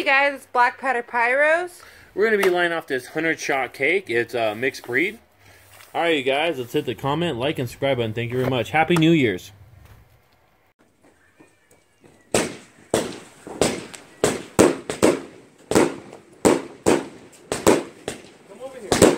guys, it's Black Powder Pyros. We're going to be lining off this 100-shot cake. It's a mixed breed. Alright, you guys, let's hit the comment, like, and subscribe button. Thank you very much. Happy New Year's. Come over here.